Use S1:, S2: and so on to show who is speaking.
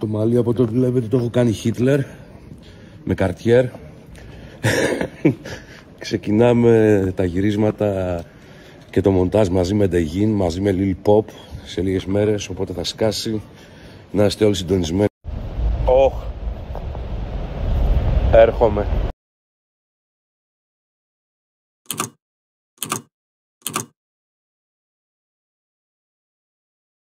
S1: Το μαλλί από το βλέπετε το έχω κάνει Χίτλερ με Cartier. Ξεκινάμε τα γυρίσματα και το μοντάζ μαζί με Ντεγίν, μαζί με Lil Pop σε λίγες μέρες, οπότε θα σκάσει. Να είστε όλοι συντονισμένοι. Έρχομαι.